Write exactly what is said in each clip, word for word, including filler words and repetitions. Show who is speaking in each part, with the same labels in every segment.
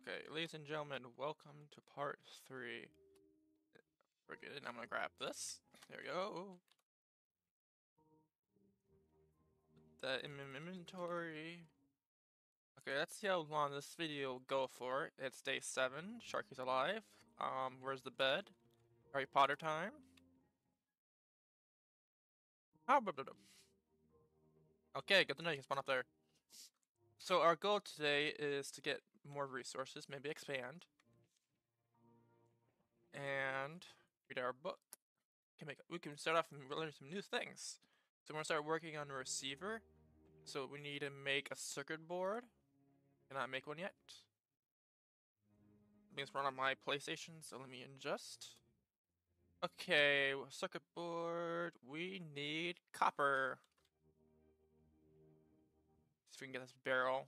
Speaker 1: Okay, ladies and gentlemen, welcome to part three. We're good. I'm gonna grab this. There we go. Put that in my inventory. Okay, let's see how long this video will go for. It's day seven. Sharky's alive. Um, where's the bed? Harry Potter time. Oh, blah, blah, blah. Okay, good to know you can spawn up there. So our goal today is to get more resources, maybe expand, and read our book. Can make we can start off and learn some new things. So we're gonna start working on a receiver. So we need to make a circuit board. Cannot make one yet. Things run on my PlayStation, so let me adjust. Okay, circuit board. We need copper. See if we can get this barrel.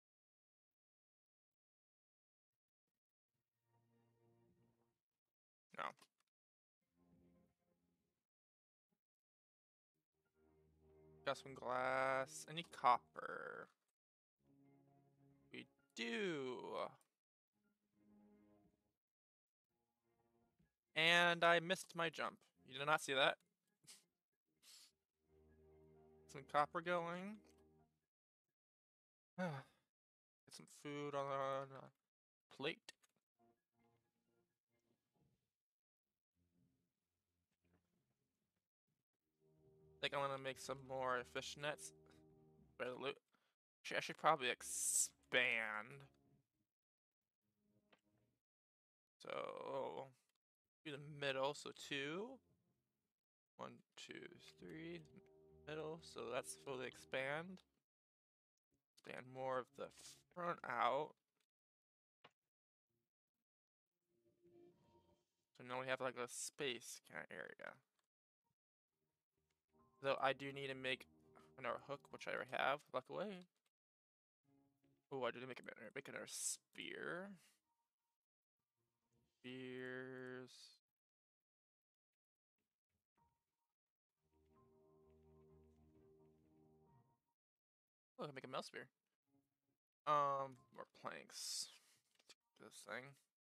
Speaker 1: No. Got some glass. Any copper? We do. And I missed my jump. You did not see that. Some copper going. Get some food on a plate. I think I want to make some more fish nets. Better loot. Actually, I should probably expand. So, do the middle, so two. One, two, three, middle, so that's fully expand. Expand more of the front out. So now we have like a space kind of area. Though I do need to make another hook, which I already have, luckily. Oh, I did make a better, make another spear. Spears. Oh, I can make a mouse spear. Um, more planks. This thing.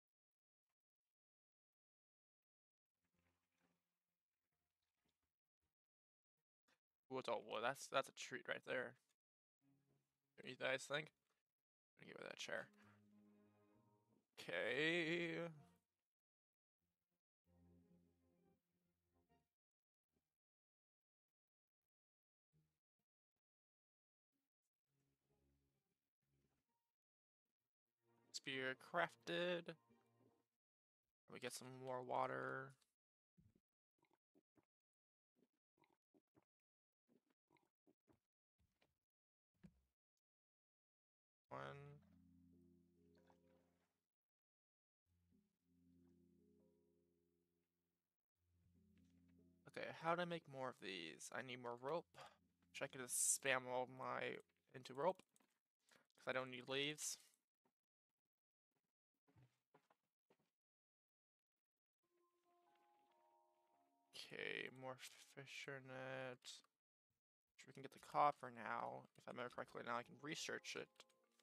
Speaker 1: Ooh, it's all wood. That's that's a treat right there. What do you guys think? I'm gonna give it that chair. Okay. Spear crafted. We get some more water. One. Okay, how to make more of these? I need more rope. Wish I could just spam all my into rope. Because I don't need leaves. Okay, more fisher net. Sure, we can get the copper now. If I remember correctly, now I can research it.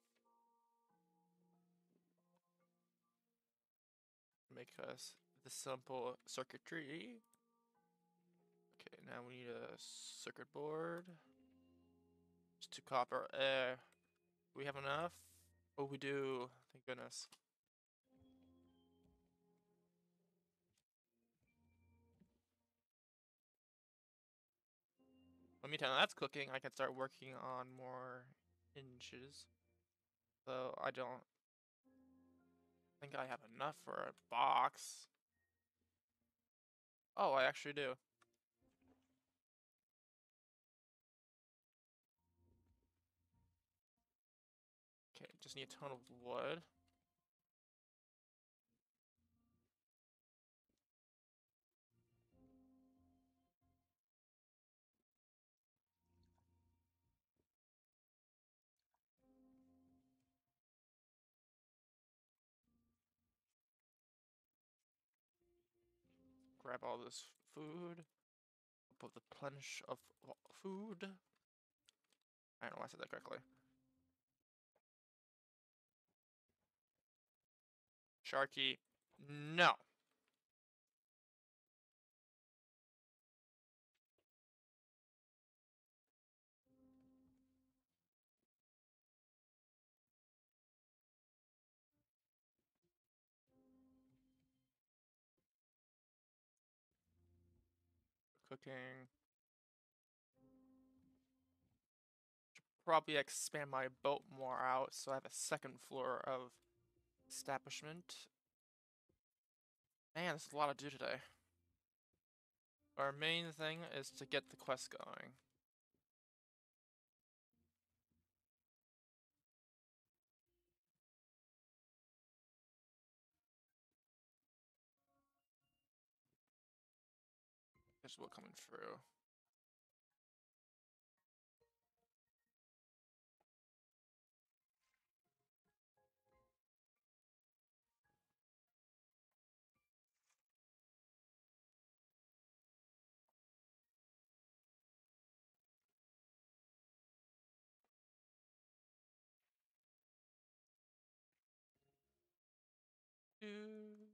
Speaker 1: Make us the simple circuitry. Okay, now we need a circuit board. Just two copper. Uh, do we have enough? Oh, we do. Thank goodness. Let me tell you, that's cooking. I can start working on more inches. So I don't think I have enough for a box. Oh, I actually do. Okay, just need a ton of wood. Grab all this food. Put the plenish of food. I don't know why I said that correctly. Sharky, no. Cooking. Probably expand my boat more out so I have a second floor of establishment. Man, there's a lot to do today. Our main thing is to get the quest going. There's what coming through. Do-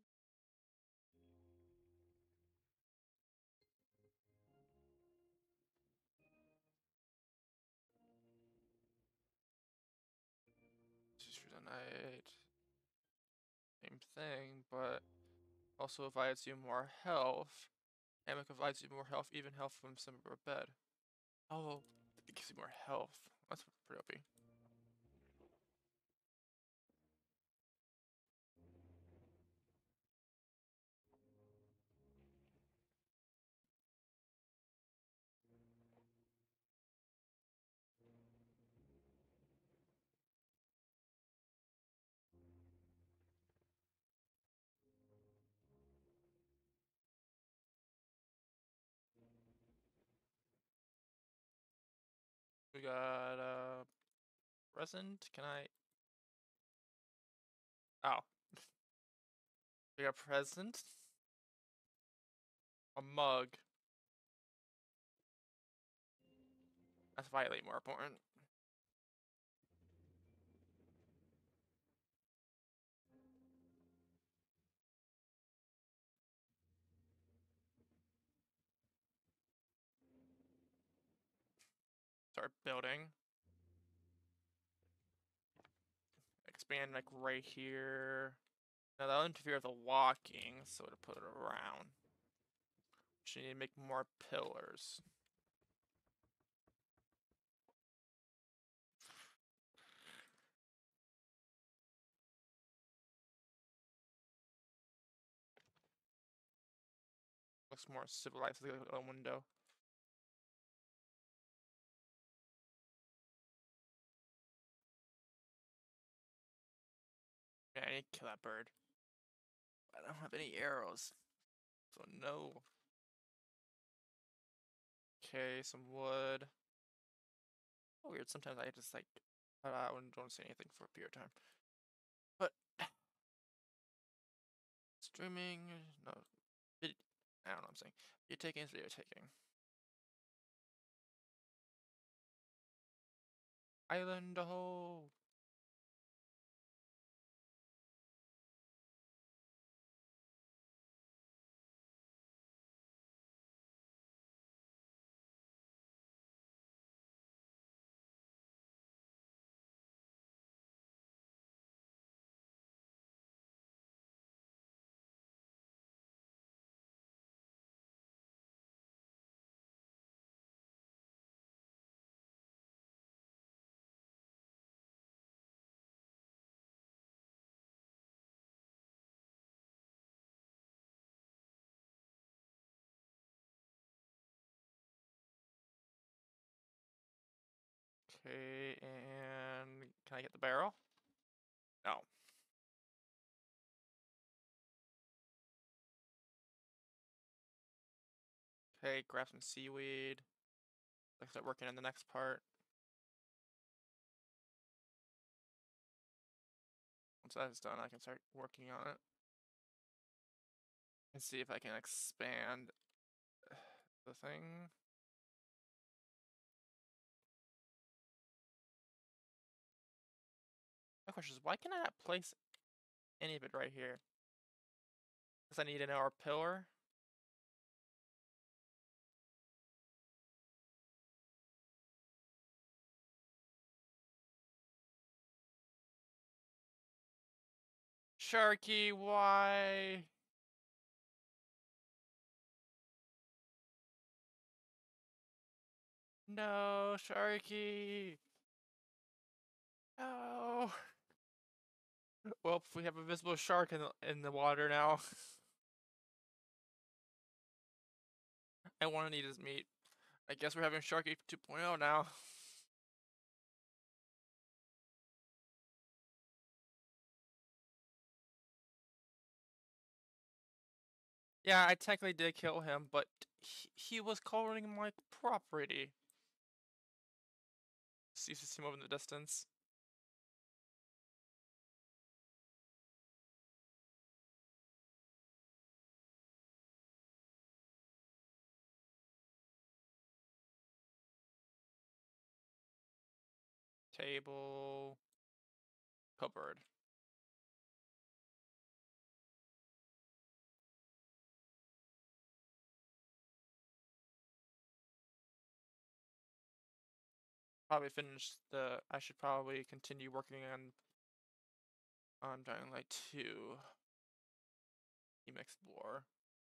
Speaker 1: Just for the night. Same thing, but also provides you more health. Hammock provides you more health, even health from some of bed. Oh, it gives you more health. That's pretty O P. We got uh present. Can I? Oh, we got present. A mug. That's vitally more important. Start building. Expand like right here. Now that'll interfere with the walking, so to put it around. Just need to make more pillars. Looks more civilized, like a window. Yeah, I need to kill that bird. I don't have any arrows, so no. Okay, some wood. Oh, weird. Sometimes I just like cut out and don't say anything for a period of time. But streaming, no, vid I don't know what I'm saying. Video taking is video taking. Island ho. Okay, and can I get the barrel? No. Okay, grab some seaweed. Let's start working on the next part. Once that is done, I can start working on it. And see if I can expand the thing. My question is, why can I not place any of it right here. Because I need an hour pillar. Sharky, why? No, Sharky. No. Well, we have a visible shark in the, in the water now. I want to eat his meat. I guess we're having Sharky 2.0 now. Yeah, I technically did kill him, but he, he was covering my property. See, see him over in the distance. Table. Cupboard. Probably finish the. I should probably continue working on on Dying Light two. Team Explore.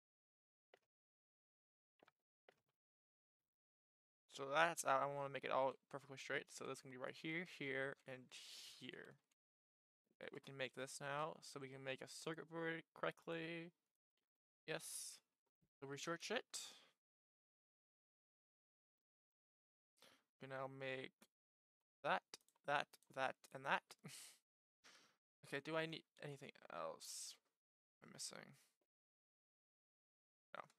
Speaker 1: So that's out. I want to make it all perfectly straight. So this can be right here, here, and here. Okay, we can make this now. So we can make a circuit board correctly. Yes. So research it. We can now make that, that, that, and that. Okay, do I need anything else I'm missing? No.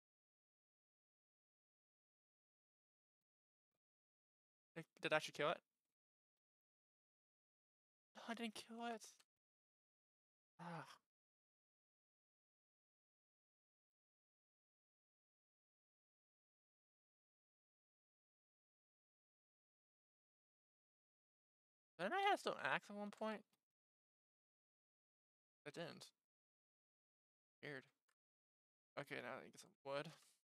Speaker 1: Did I actually kill it? No, I didn't kill it. Ah. Didn't I have stone axe at one point? I didn't. Weird. Okay, now I need to get some wood.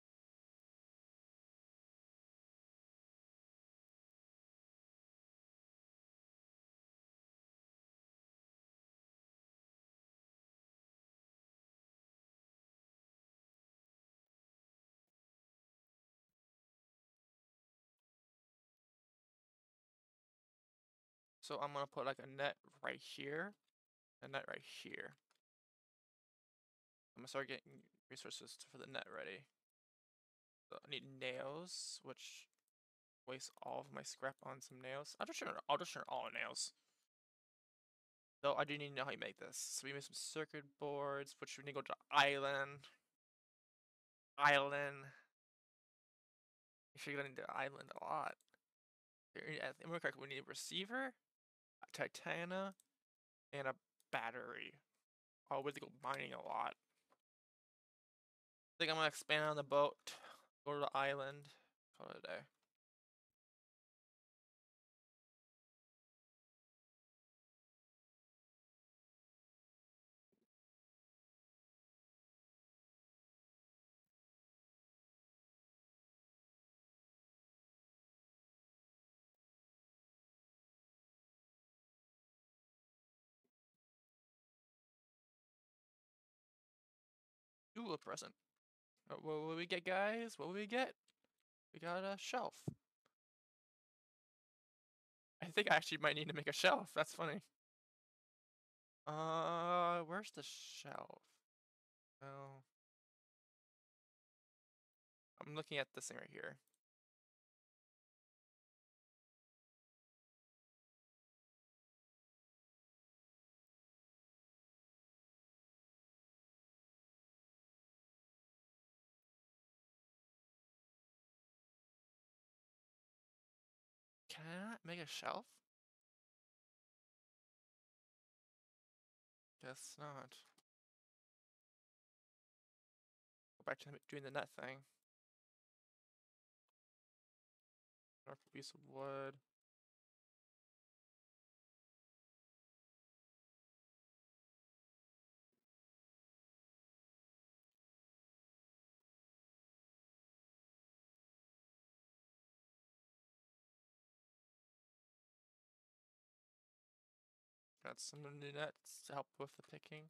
Speaker 1: So I'm gonna put like a net right here, a net right here. I'm gonna start getting resources for the net ready. So I need nails, which waste all of my scrap on some nails. I'll just turn I'll just turn all nails. Though I do need to know how you make this. So we made some circuit boards, which we need to go to island. Island. Actually gonna need the island a lot. Here, I think we're correct. We need a receiver, a titana, and a battery. Oh, we have to go mining a lot. I think I'm gonna expand on the boat, go to the island, call it a day. Ooh, a present. Uh, What will we get, guys? What will we get? We got a shelf. I think I actually might need to make a shelf. That's funny. Uh, where's the shelf? Oh, I'm looking at this thing right here. Can I not make a shelf? Guess not. Go back to doing the net thing. Another piece of wood. Add some new nets to help with the picking.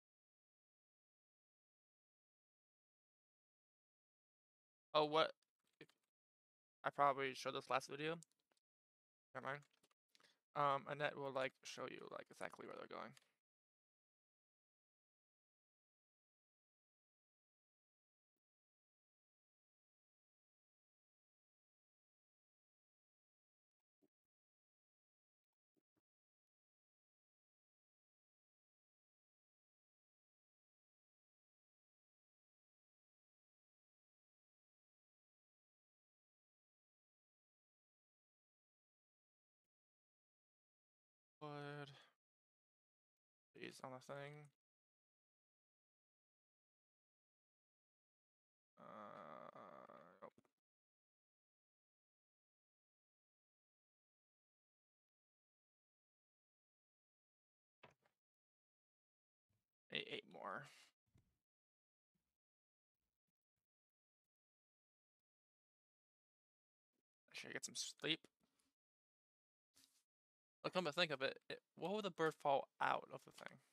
Speaker 1: Oh, what? I probably showed this last video. Never mind. Um, a net will like show you like exactly where they're going. Wood. These on the thing. Uh, nope. Eight, eight more. Should I get some sleep? Look, come to think of it, it, what would the bird fall out of the thing?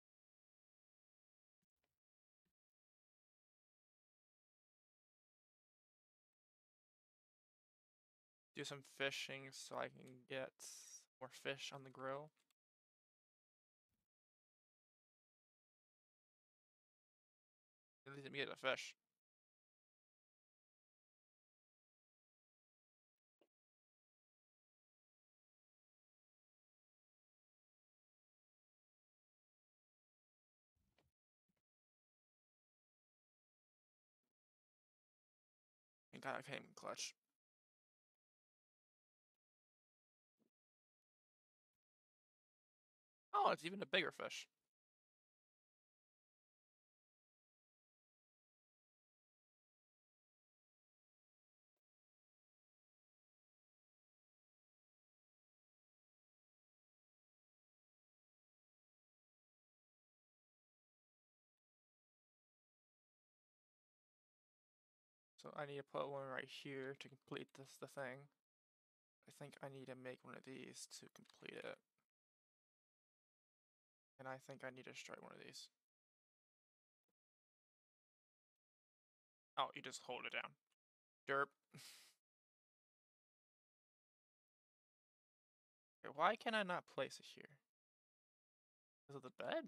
Speaker 1: Do some fishing so I can get more fish on the grill. At least let me get a fish. And kind of came clutch. Oh, it's even a bigger fish. So I need to put one right here to complete this the thing. I think I need to make one of these to complete it. And I think I need to strike one of these. Oh, you just hold it down. Derp. Okay, why can I not place it here? Is it the bed?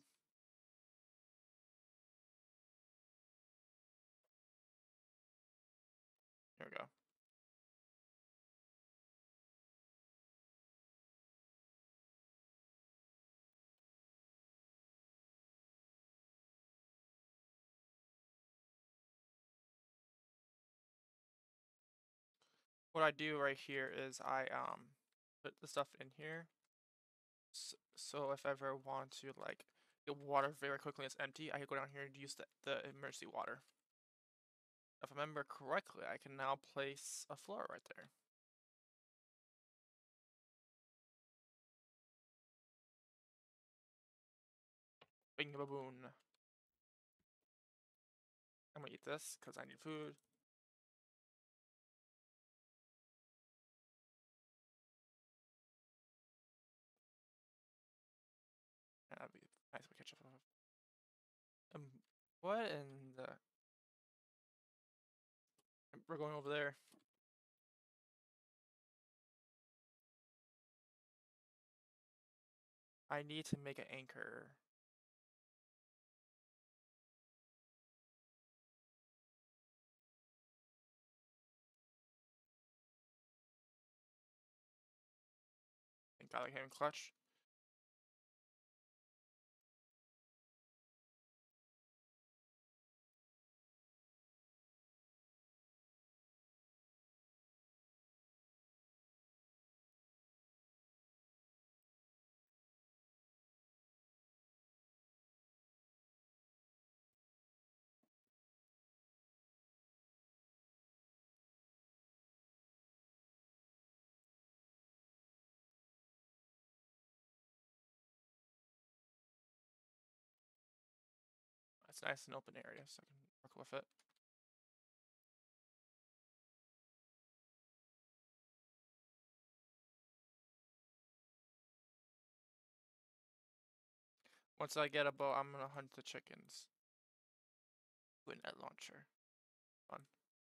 Speaker 1: Here we go. What I do right here is I um put the stuff in here. So, so if I ever want to like get water very quickly, it's empty, I can go down here and use the, the emergency water. If I remember correctly, I can now place a floor right there. Bing baboon. I'm gonna eat this because I need food. That'd be nice to catch up on. Um, what in the? We're going over there. I need to make an anchor. Thank God I came clutch. It's nice and open area, so I can work with it. Once I get a bow, I'm gonna hunt the chickens. With net launcher. Fun.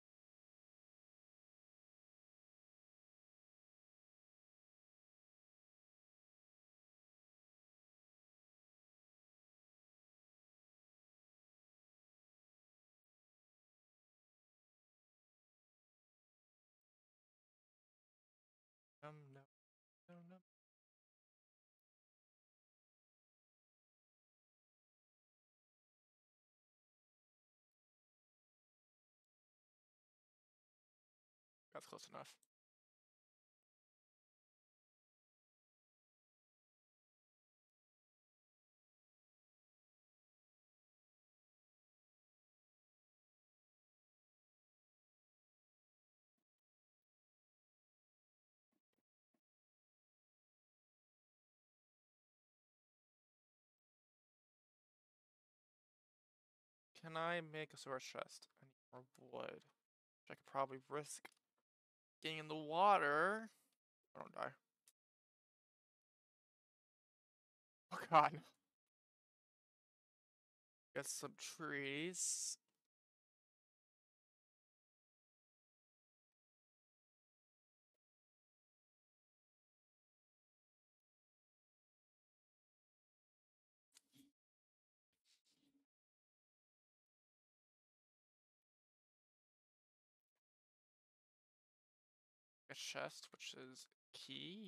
Speaker 1: Um, no, no, no. That's close enough. Can I make a sword chest? I need more wood. Which I could probably risk getting in the water. I don't die. Oh god. Get some trees. A chest, which is key.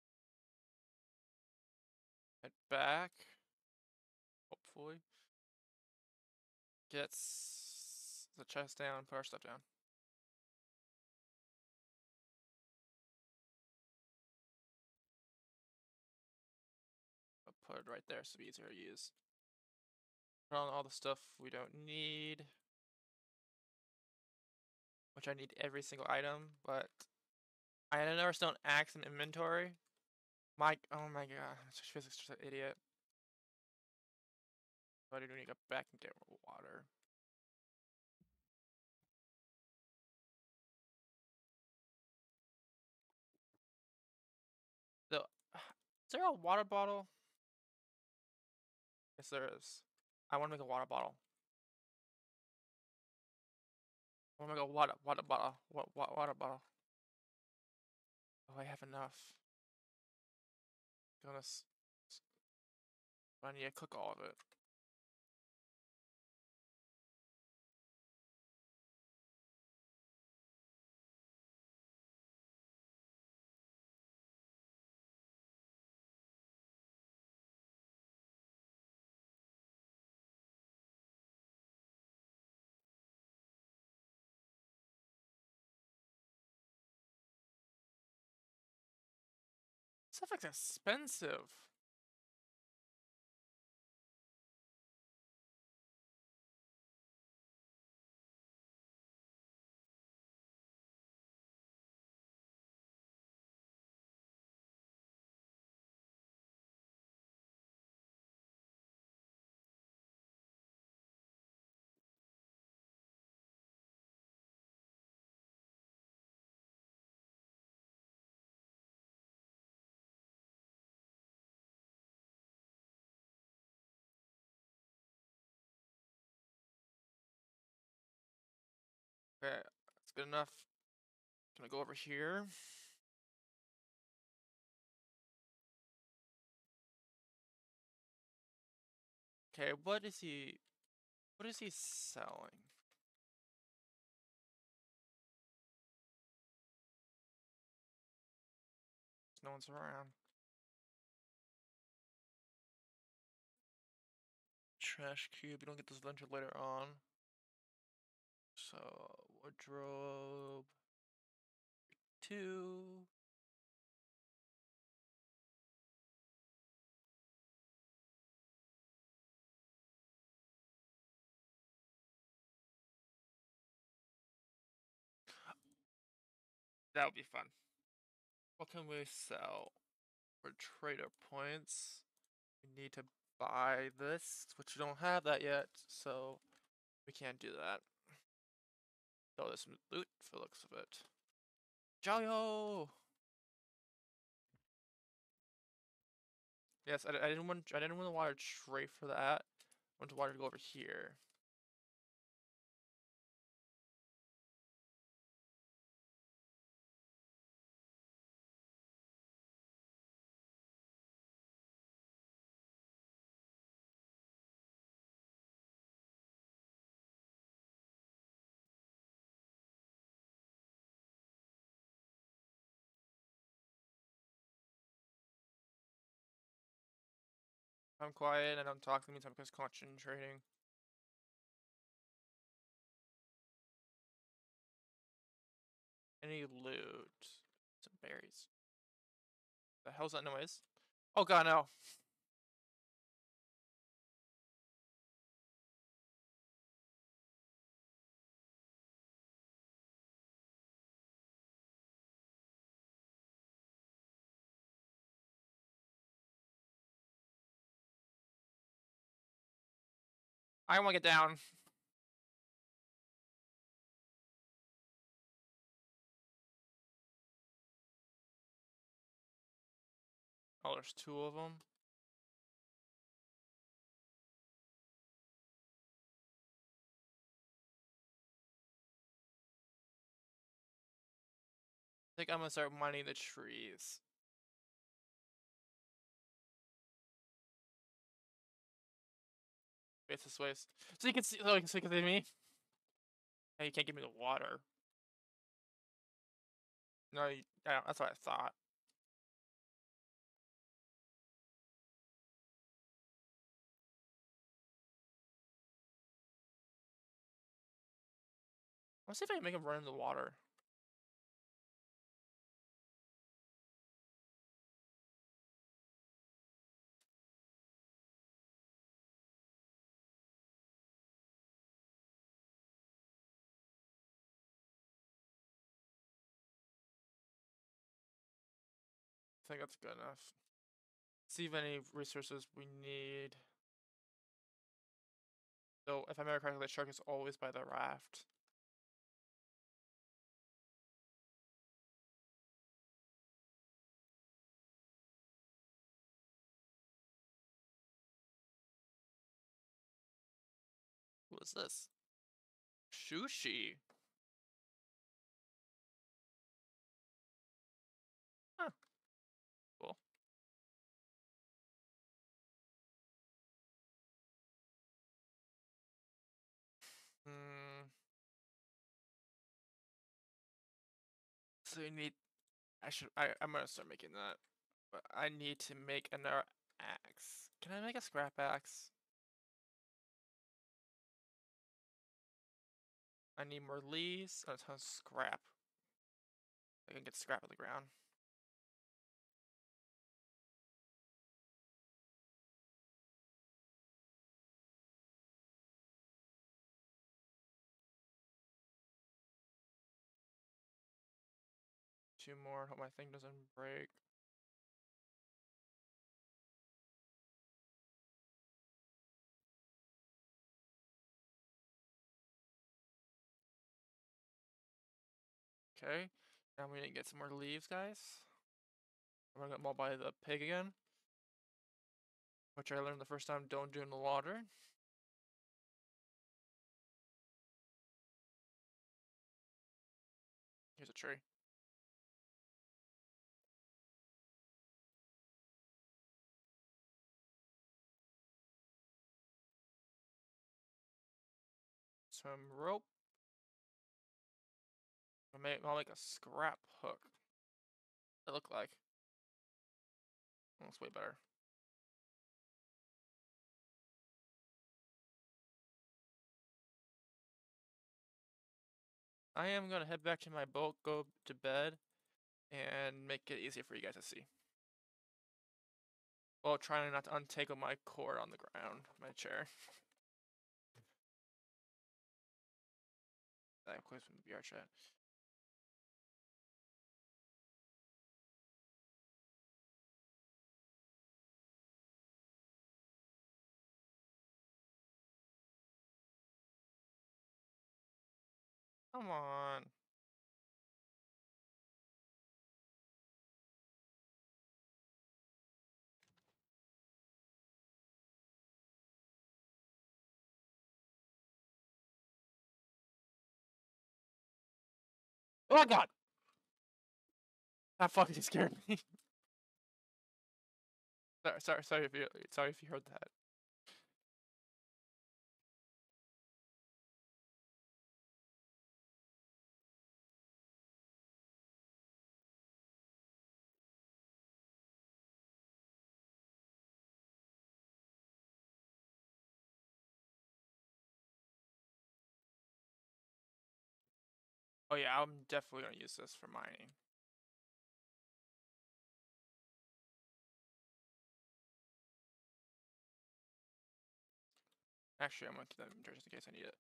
Speaker 1: Head back. Hopefully. Gets the chest down, put our stuff down. I'll put it right there so it'll be easier to use. Put on all the stuff we don't need. Which I need every single item, but I had another stone axe in inventory. My, oh my god, I'm such physics, just an idiot. But I do need to go back and get more water. So, is there a water bottle? Yes, there is. I want to make a water bottle. I want to make a water water bottle. What what water bottle? Oh, I have enough. Goodness. But I need to cook all of it. Stuff looks expensive. Okay, that's good enough. Gonna go over here. Okay, what is he? What is he selling? No one's around. Trash cube. You don't get this eventually later on. So wardrobe two. That would be fun. What can we sell for trader points? We need to buy this, which we don't have that yet, so we can't do that. Oh, there's some loot for the looks of it. Joyo! Yes, I, I didn't want I didn't want the water straight for that. I want the water to go over here. If I'm quiet and I'm talking, means I'm just concentrating. Any loot? Some berries. The hell's that noise? Oh god, no. I want to get down. Oh, there's two of them. I think I'm gonna start mining the trees. It's this way. So you can see, so you can see, me. Hey, you can't give me the water. No, you, yeah, that's what I thought. Let's see if I can make him run in the water. I think that's good enough. See if any resources we need. So, if I remember correctly, the shark is always by the raft. What is this? Sushi. Huh. Cool. Hmm. So you need. I should. I. I'm gonna start making that. But I need to make another axe. Can I make a scrap axe? I need more leaves and a ton of scrap. I can get scrap on the ground. Two more. Hope my thing doesn't break. Okay. Now we need to get some more leaves, guys. I'm gonna get mauled by the pig again. Which I learned the first time don't do in the water. Here's a tree. Some rope. I'll make, I'll make a scrap hook. It look like. Oh, it's way better. I am gonna head back to my boat, go to bed, and make it easier for you guys to see. While trying not to untangle my cord on the ground, my chair. That includes from the V R chat. Come on. Oh my god! That fucking scared me. sorry, sorry, sorry if you, sorry if you heard that. Oh yeah, I'm definitely gonna use this for mining. Actually, I'm gonna keep that inventory just in case I need it.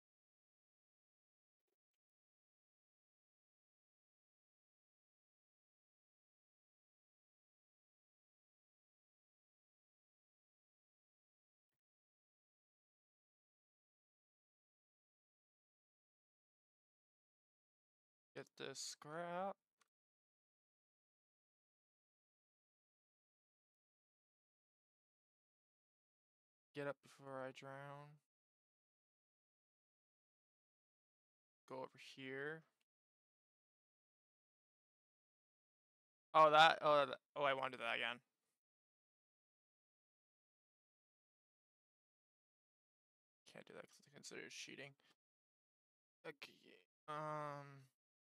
Speaker 1: Get this scrap. Get up before I drown. Go over here. Oh, that. Oh, that, oh, I want to do that again. Can't do that because it's considered cheating. Okay. Um.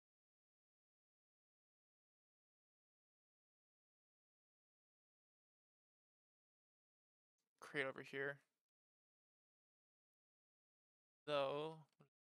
Speaker 1: Crate over here. Though.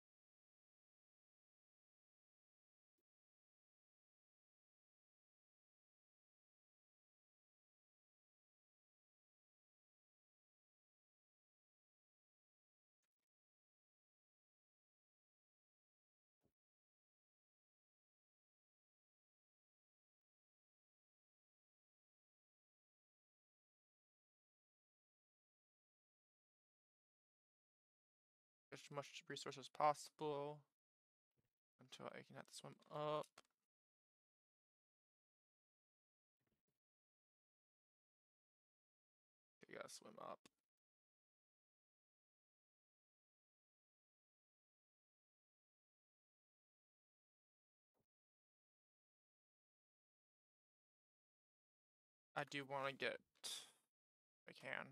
Speaker 1: As much resources as possible until I can have to swim up. Okay, gotta swim up. I do want to get. I can.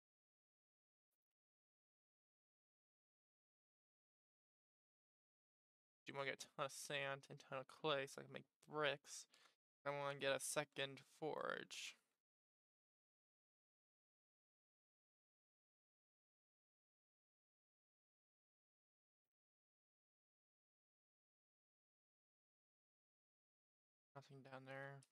Speaker 1: Do want to get a ton of sand and a ton of clay so I can make bricks. I want to get a second forge. Nothing down there.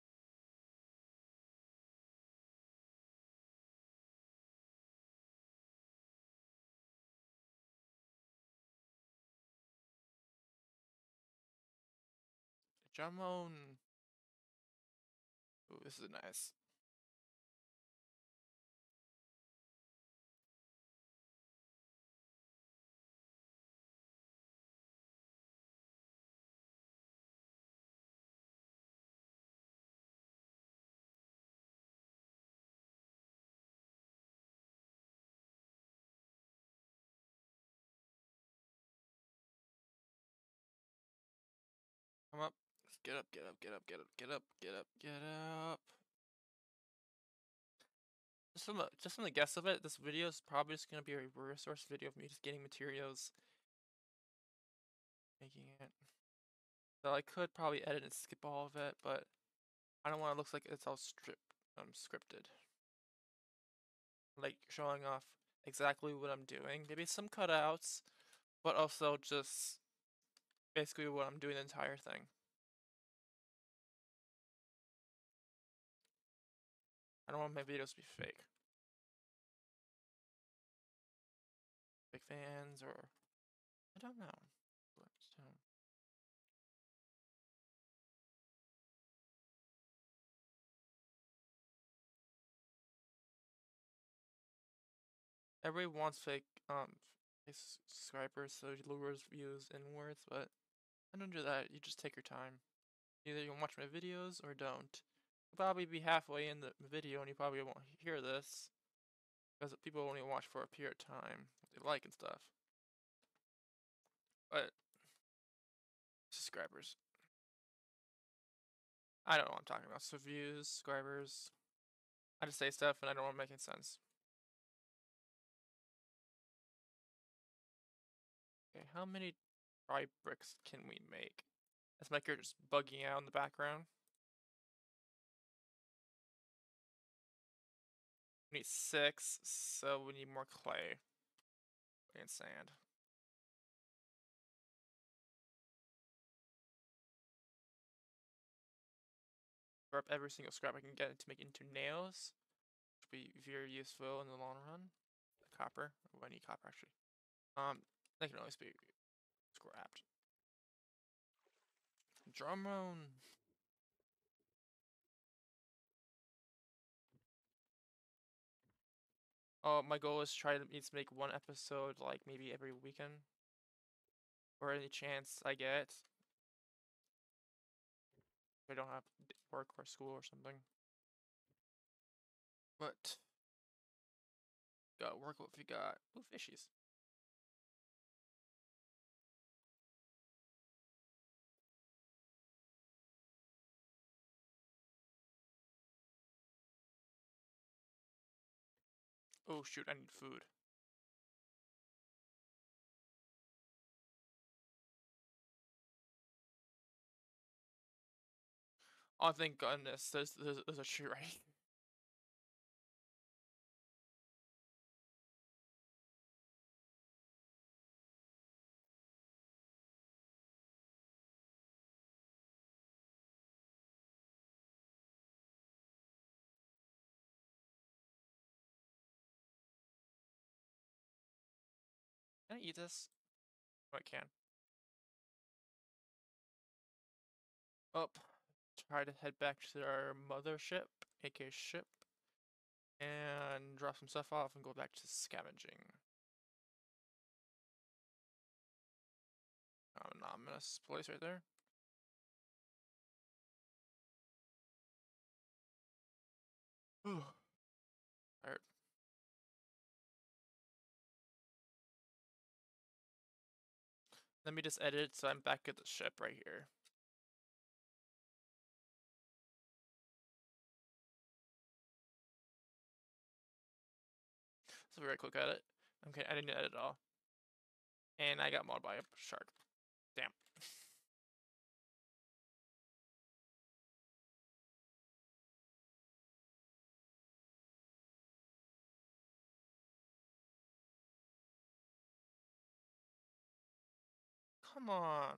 Speaker 1: Jamon. Ooh, this is nice. Come up. Let's get up, get up, get up, get up, get up, get up, get up. Just from the just from the guess of it, this video is probably just gonna be a resource video of me just getting materials, making it. So I could probably edit and skip all of it, but I don't want it to look like it's all strip um scripted. Like showing off exactly what I'm doing. Maybe some cutouts, but also just basically what I'm doing the entire thing. I don't want my videos to be fake. Big fans or I don't know. But, so. Everybody wants fake um fake subscribers so it lowers views and worth, but I don't do that. You just take your time. Either you can watch my videos or don't. You'll probably be halfway in the video and you probably won't hear this because people only watch for a period of time, what they like and stuff. But subscribers. I don't know what I'm talking about. So views, subscribers. I just say stuff and I don't want to make any sense. Okay, how many dry bricks can we make? Is my character just bugging out in the background? We need six, so we need more clay and sand. Grab every single scrap I can get to make into nails, which will be very useful in the long run. Copper. Oh, I need copper actually. Um, they can always be scrapped. Drumroan. Oh, my goal is to try to is make one episode like maybe every weekend, or any chance I get. If I don't have work or school or something. But got work what we got. Ooh, fishies. Oh shoot, I need food. Oh, thank goodness, there's, there's, there's a tree right here. Can I eat this? Oh, I can. Up. Try to head back to our mothership, aka ship, and drop some stuff off and go back to scavenging. Oh, an ominous place right there. Tired. Let me just edit so I'm back at the ship right here. So very quick at it. Okay, I didn't edit at all. And I got mauled by a shark. Damn. Come on.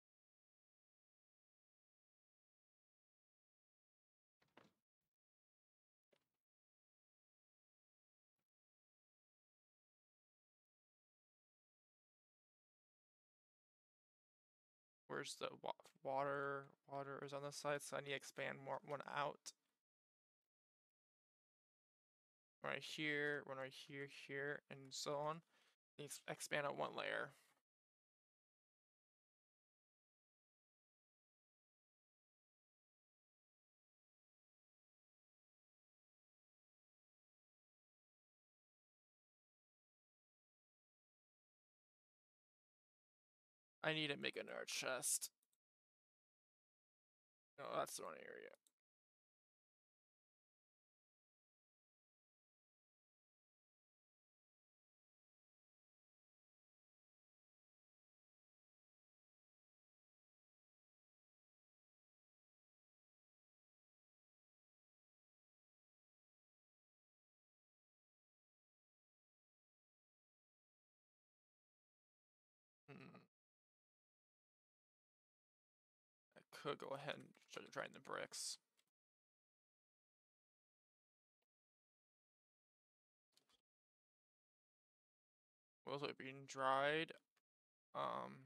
Speaker 1: Where's the wa water? Water is on the side, so I need to expand more one out. Right here, one right here, here, and so on. Needs to expand out one layer. I need to make another chest. No, that's the wrong area. Hmm. I could go ahead and start drying the bricks. Those are being dried. Um,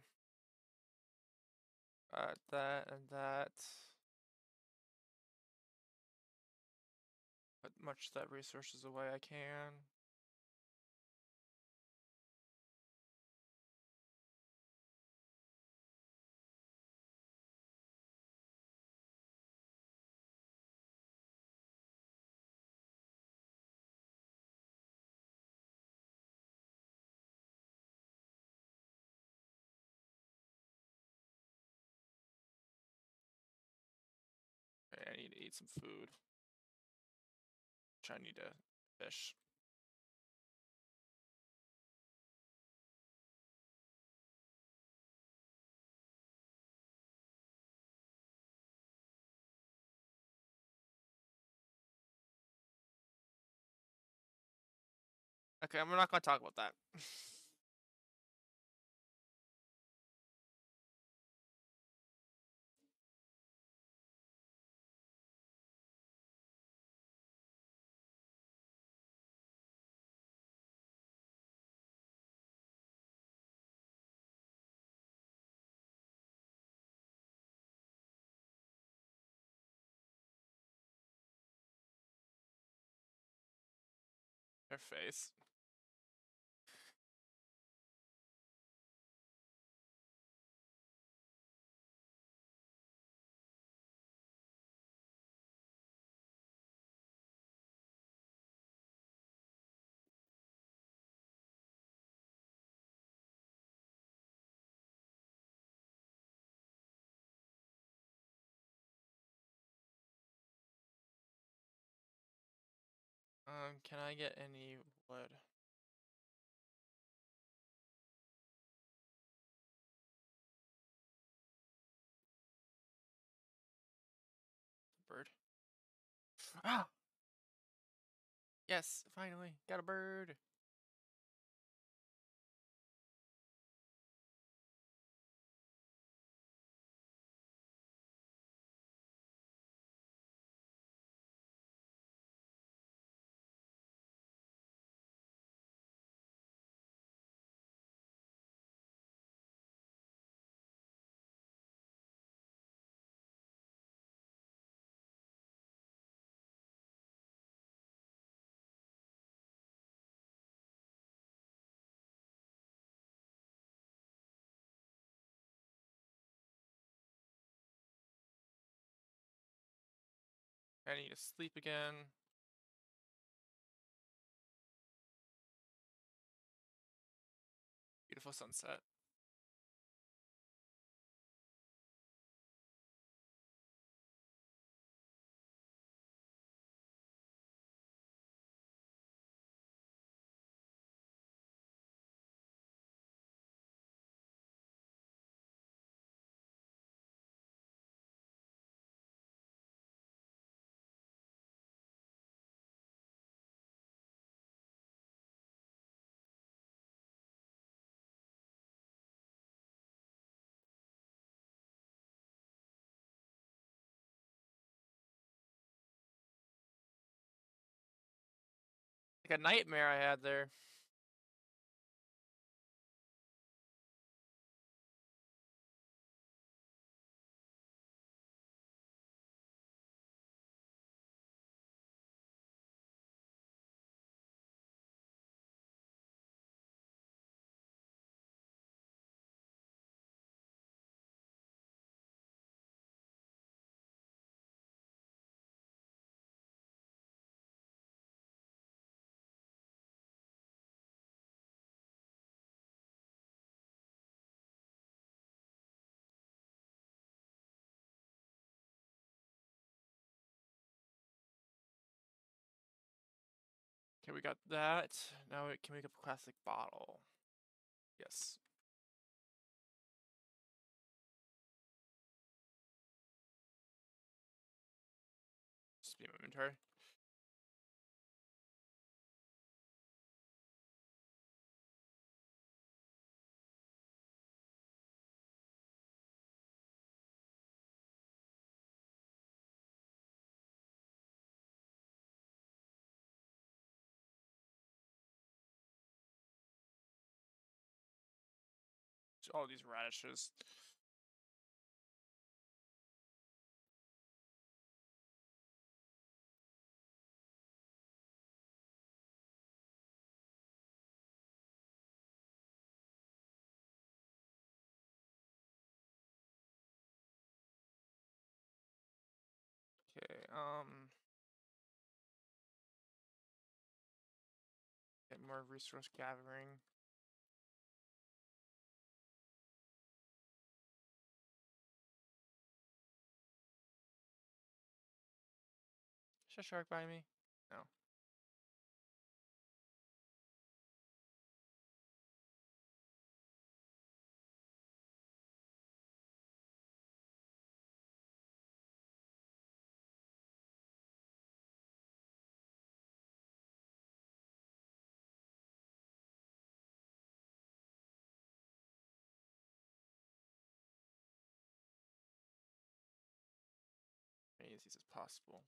Speaker 1: got that and that. Put much of that resources away I can. eat some food. Which I need to fish. Okay, I'm not gonna talk about that. Her face. Um, can I get any wood? Bird. Ah! Yes, finally, got a bird. I need to sleep again. Beautiful sunset. Like a nightmare I had there. Okay, we got that. Now we can make a plastic bottle. Yes. Just be in my inventory. All these radishes. Okay, um get more resource gathering. Is a shark by me? No. Many of these as possible.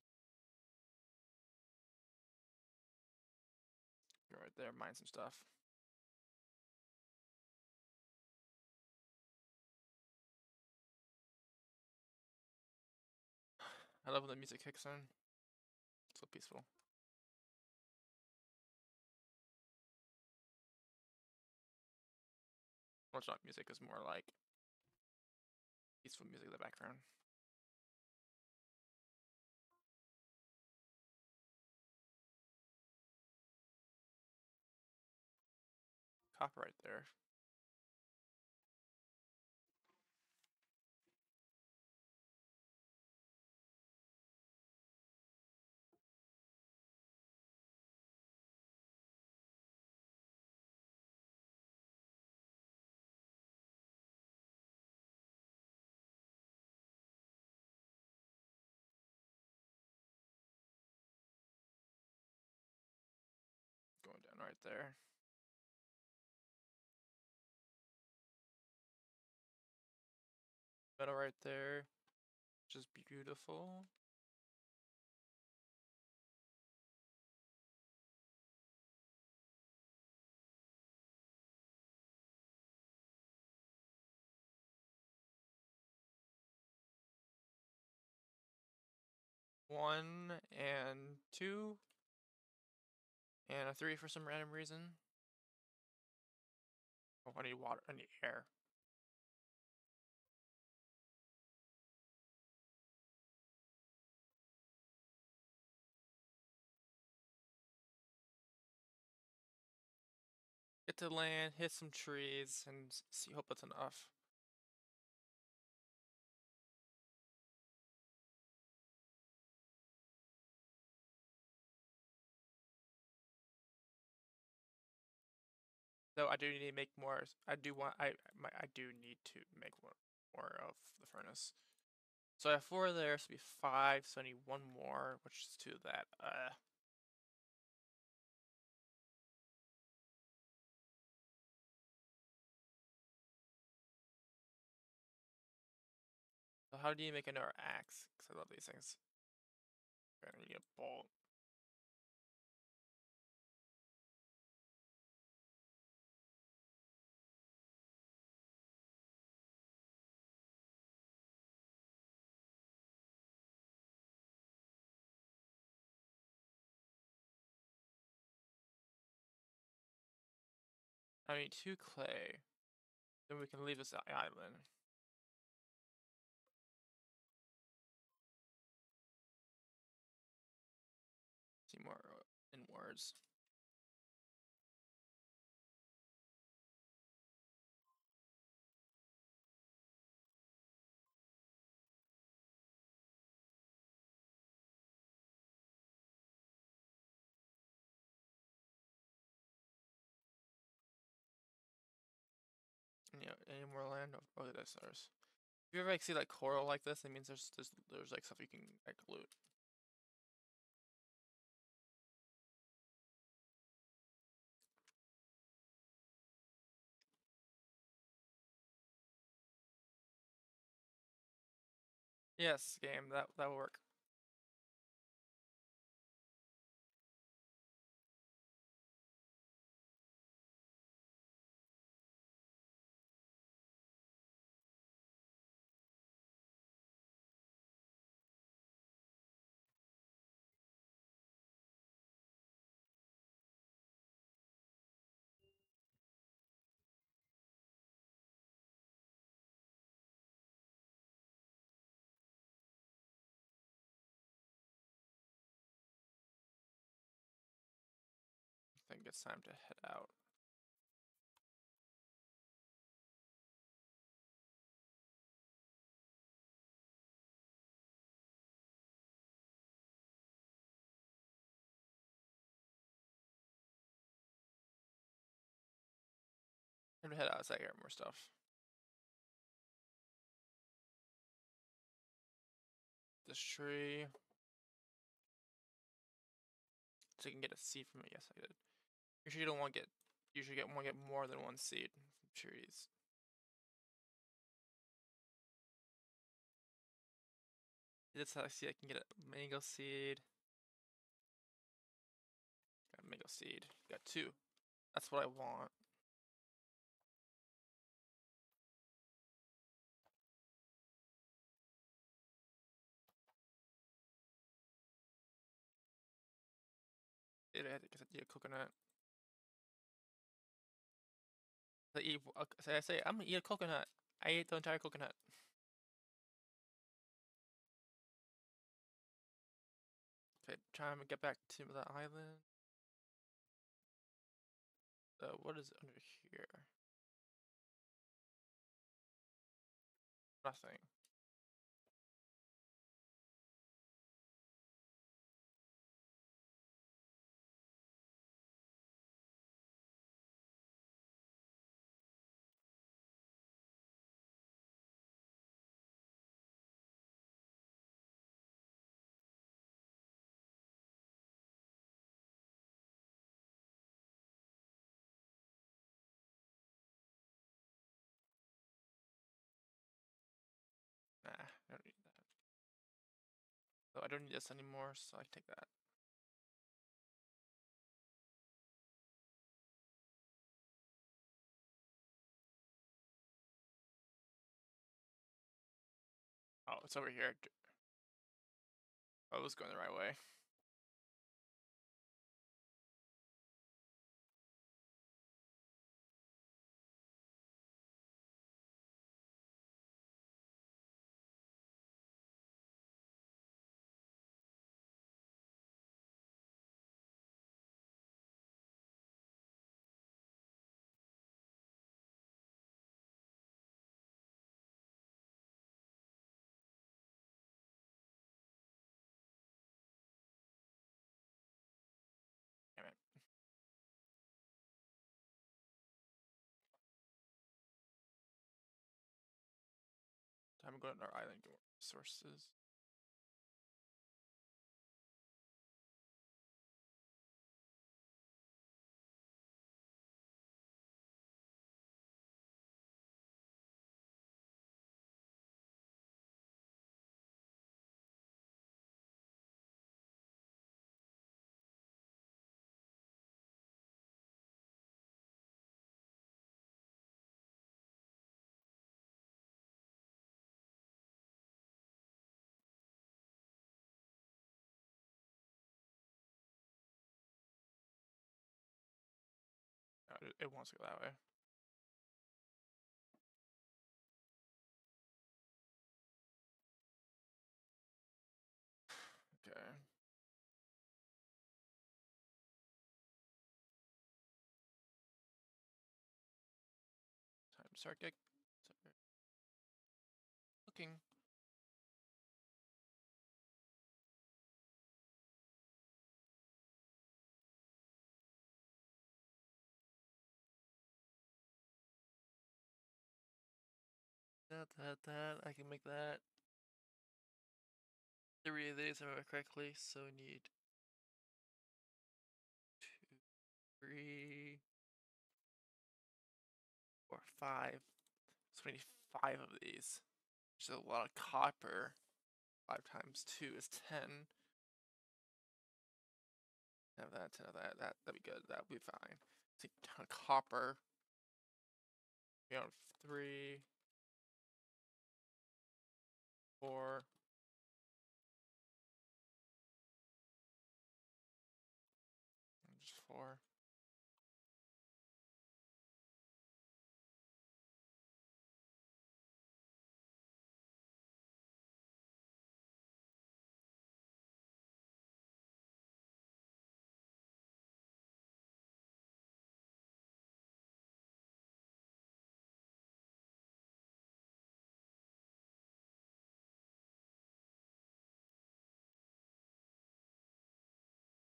Speaker 1: Go right there, mine some stuff. I love when the music kicks in. It's so peaceful. Well, it's not music, it's more like peaceful music in the background. Copper right there. Going down right there. Metal right there. Just beautiful. One and two. And a three for some random reason. Oh, I need water. I need air. Get to land, hit some trees, and see. Hope it's enough. Though I do need to make more. I do want. I my, I do need to make more more of the furnace. So I have four there, so it'll be five. So I need one more, which is to that. Uh. So how do you make another axe? Because I love these things. Okay, we need a bolt. I need two clay. Then we can leave this island. See more inwards. Any, any more land? Oh, look at this. There's. If you ever like see like coral like this, it means there's there's there's like stuff you can like loot. Yes, game that that will work. I think it's time to head out. I'm gonna head outside here, more stuff. This tree. So you can get a seed from it. Yes, I did. Usually you don't want to get. Usually get want to get more than one seed from trees. That's how I see I can get a mango seed. Got a mango seed. Got two. That's what I want. It had because I need a coconut. I eat. So I say I'm gonna eat a coconut. I ate the entire coconut. Okay, trying to get back to the island. Uh, what is under here? Nothing. Nah, I don't need that. So I don't need this anymore, so I can take that. Oh, it's over here. Oh, I was going the right way. Damn it. Time to go to our island, get more resources. No, it, it wants to go that way. Okay. Time to start get start cooking. That, that, that. I can make that. Three of these, if I remember correctly. So we need two, three, four, five. So we need five of these. Which is a lot of copper. Five times two is ten. Have that, ten of that. That that'd be good. That'd be fine. Take a ton of copper. We have three, four. Just four.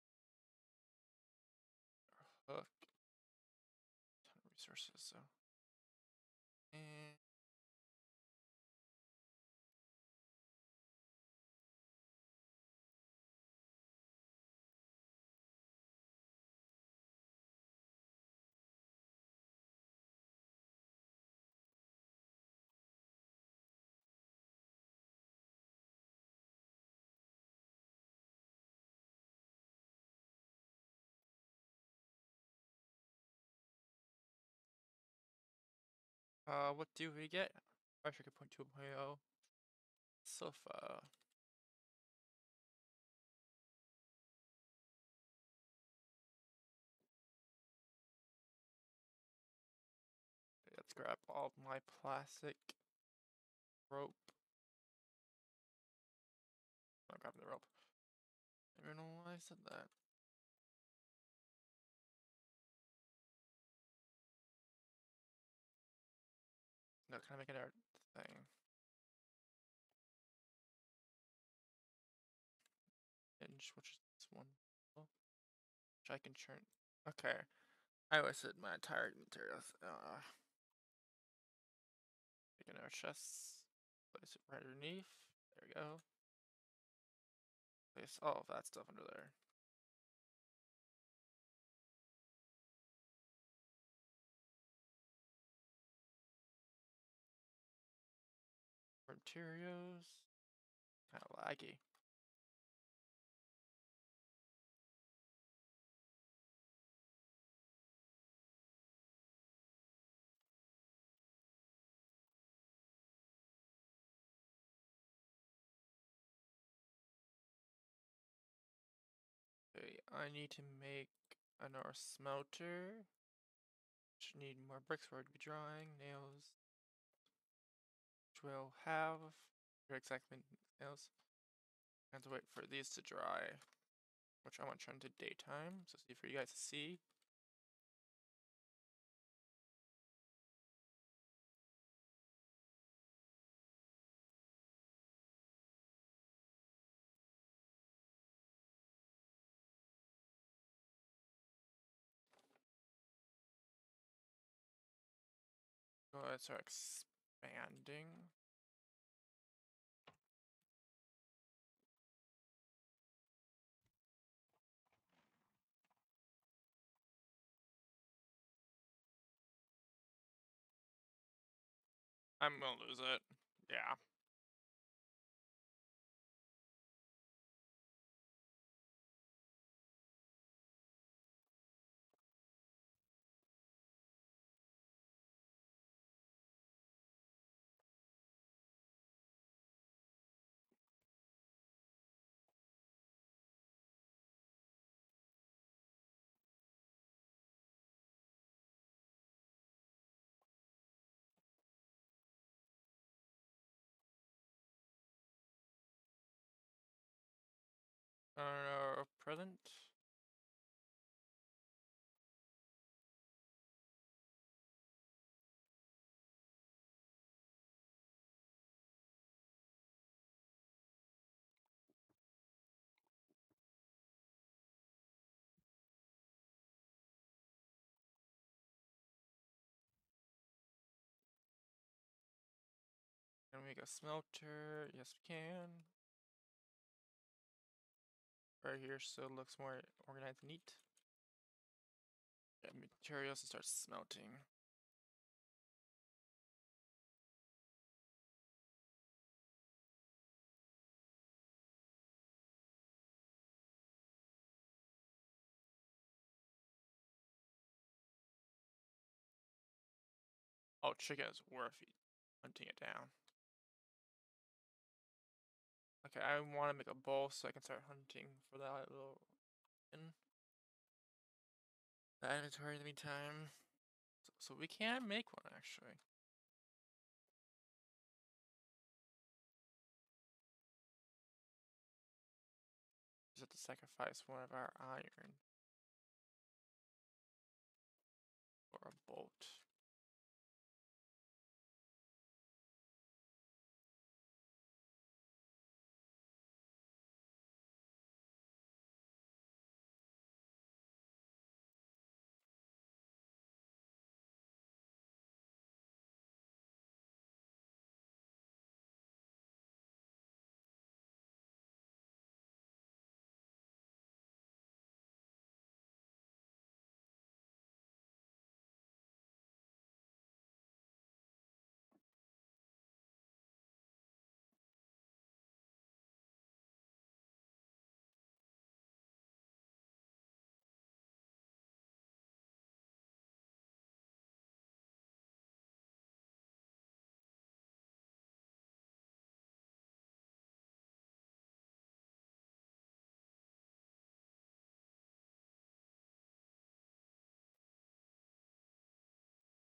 Speaker 1: Hook. Ton of resources, so And uh, what do we get? Pressure point two point oh. Sofa. Let's grab all my plastic rope. I'm grabbing the rope. I don't know why I said that. No, can I make another thing? Hinge, which is this one? Oh, which I can turn. Okay. I wasted my entire materials. Uh, make another chest. Place it right underneath. There we go. Place all of that stuff under there. Materials. Kind of laggy. Okay, I need to make another smelter. Which need more bricks for it to be drying. Nails. Which we'll have. Your exact nails. I have to wait for these to dry. Which I want to turn to daytime. So see for you guys to see. Go ahead and start expanding. I'm gonna lose it. Yeah. Uh, present. Can we make a smelter? Yes, we can. Right here, so it looks more organized and neat. Get materials to start smelting. Oh, chicken is worth it. Hunting it down. Okay, I want to make a bowl so I can start hunting for that little in the inventory in the meantime. So, so we can make one actually. Just have to sacrifice one of our iron for a bolt.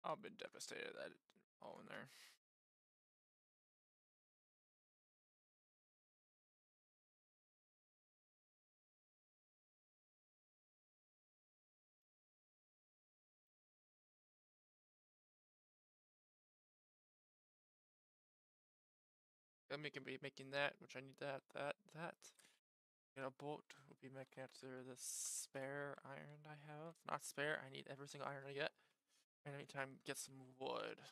Speaker 1: I've been devastated that it didn't fall in there. Then we can be making that, which I need that, that, that. You know, bolt will be making after the spare iron I have. Not spare, I need every single iron I get. And anytime get some wood.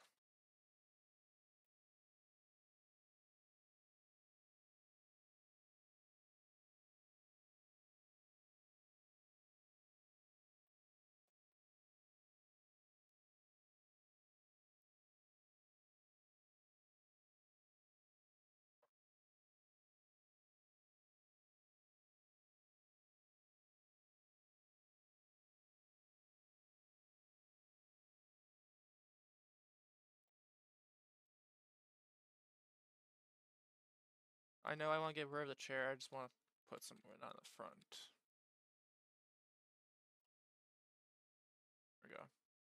Speaker 1: I know I want to get rid of the chair, I just want to put some wood on the front. There we go.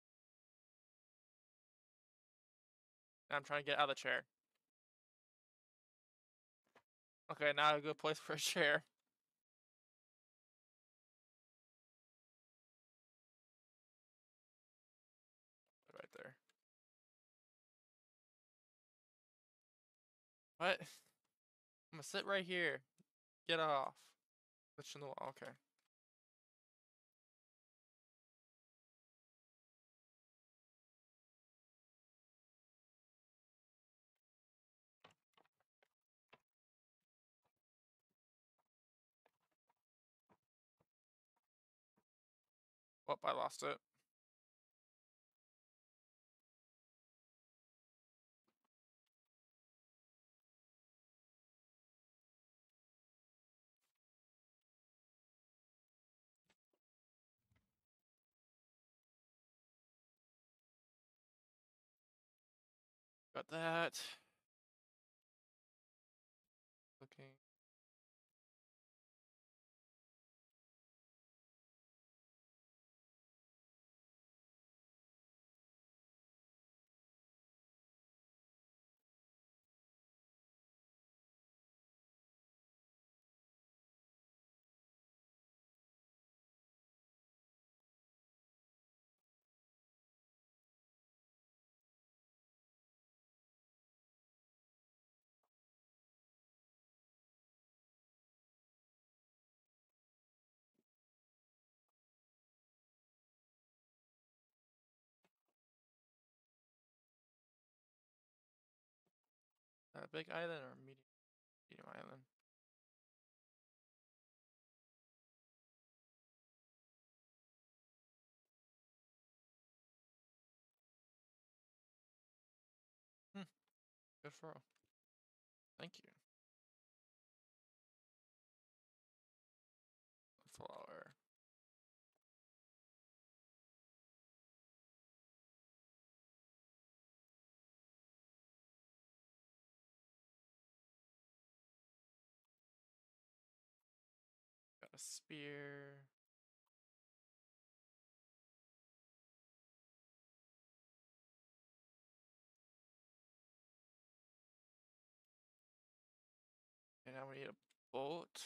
Speaker 1: Now I'm trying to get out of the chair. Okay, now a good place for a chair. Right there. What? I'm gonna sit right here. Get off. Switch in the wall. Okay. Whoop, I lost it. Got that. Looking. A big island or medium medium island? Hmm. Good throw. Thank you. Flower. Got a spear. And now we need a bolt.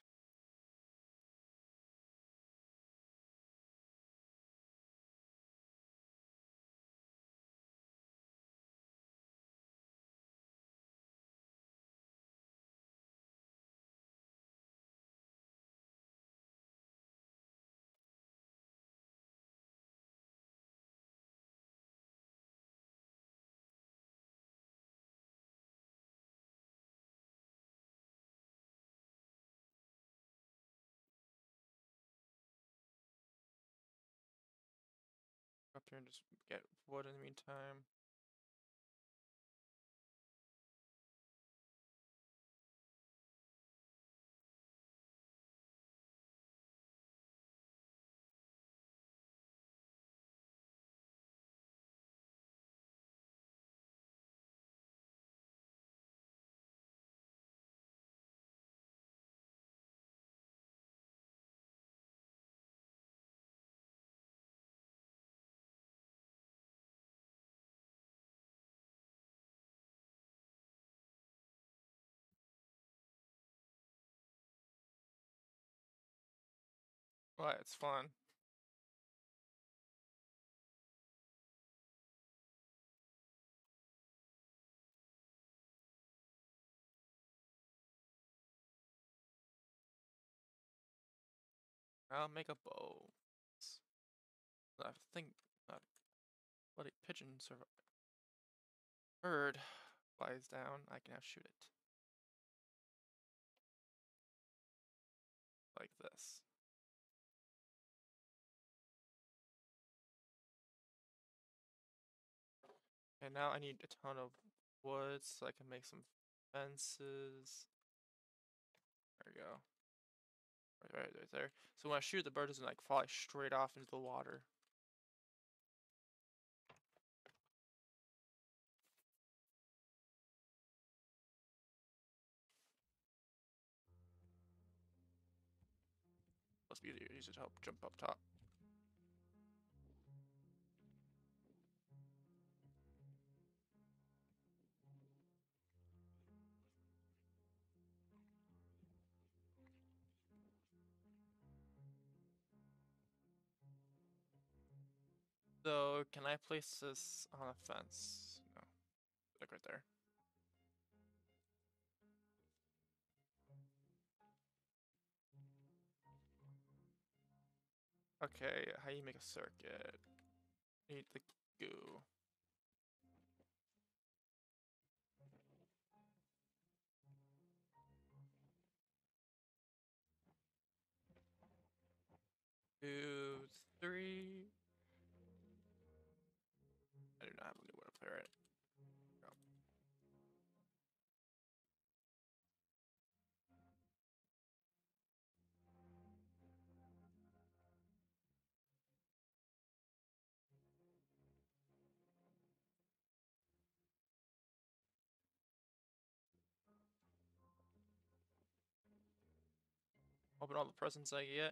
Speaker 1: Up here and just get wood in the meantime. But it's fun. I'll make a bow. I think that bloody pigeon survived. Bird flies down. I can now shoot it. Like this. And now I need a ton of wood so I can make some fences. There we go. Right, right, right there. So when I shoot, the bird doesn't like fly straight off into the water. Must be easier to help jump up top. So can I place this on a fence? No, like right there. Okay, how do you make a circuit? Need the goo. Two, three. I do not have a new way to clear it. No. Open all the presents I get.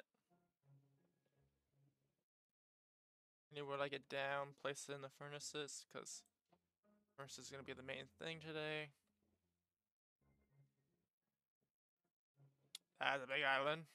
Speaker 1: Anywhere I get down, place it in the furnaces, because furnace is gonna be the main thing today. That's a big island.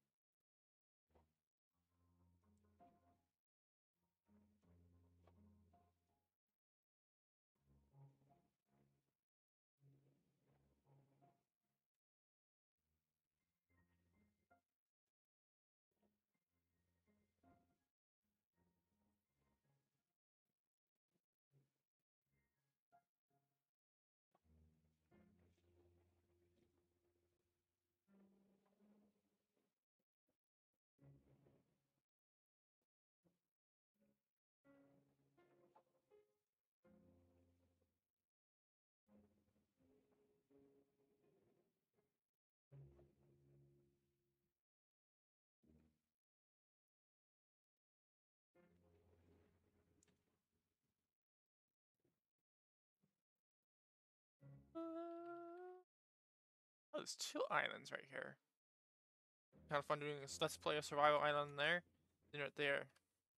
Speaker 1: Uh, oh, there's two islands right here. Kind of fun doing this. Let's play a survival island there. Then right there.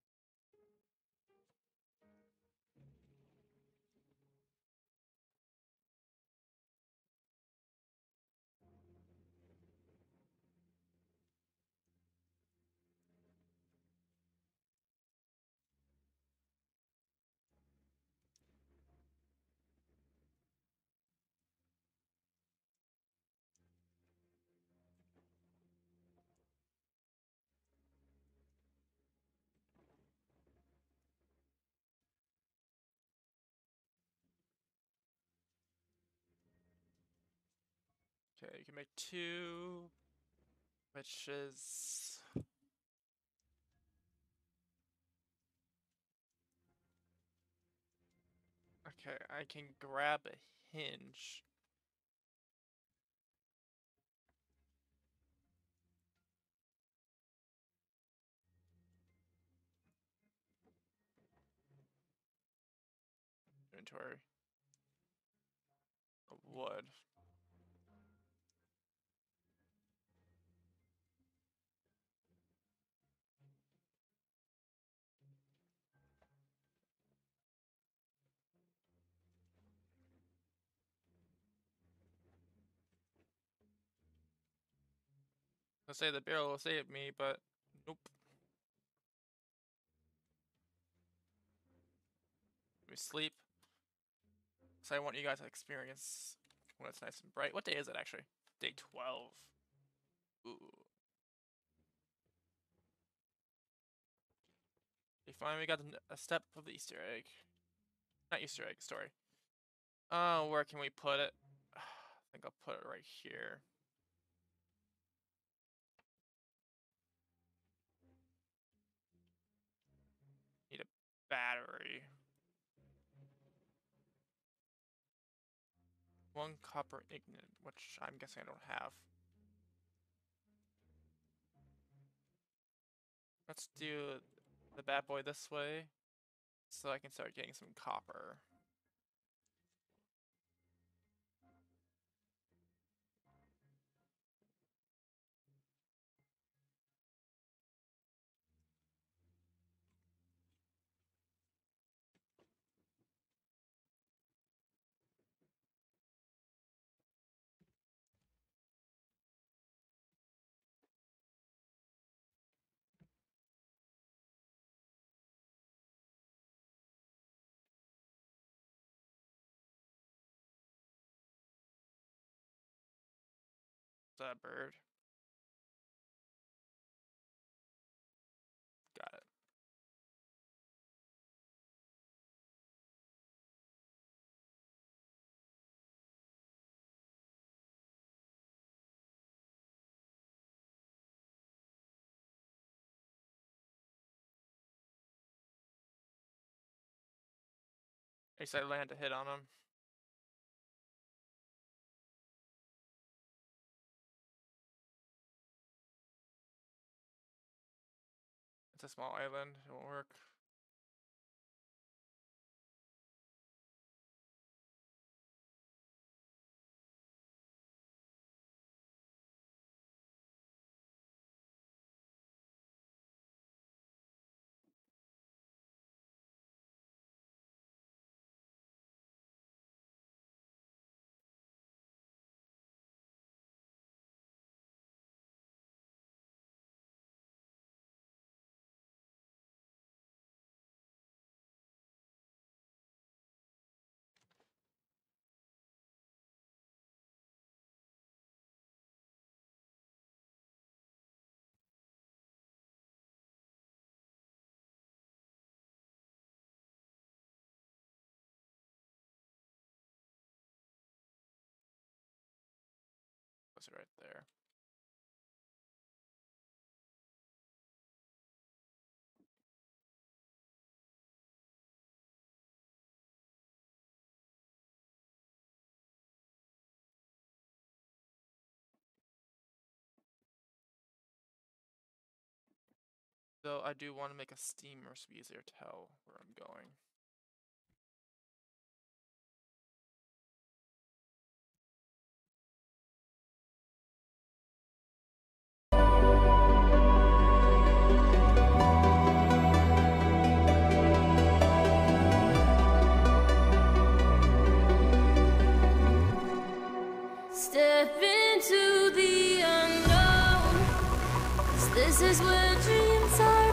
Speaker 1: Okay, you can make two, which is okay. I can grab a hinge. Inventory of wood. Let's say the barrel will save me, but nope. we sleep. So I want you guys to experience when it's nice and bright. What day is it actually? Day twelve. Ooh. We finally got a step of the Easter egg. Not Easter egg, story. Oh, uh, where can we put it? I think I'll put it right here. Need a battery. One copper ingot, which I'm guessing I don't have. Let's do the bad boy this way, so I can start getting some copper. Is that a bird? Got it. At least I land a hit on him. It's a small island, it won't work. Was it right there? Though I do want to make a steamer so it's easier to tell where I'm going.
Speaker 2: Step into the unknown, 'cause this is where dreams are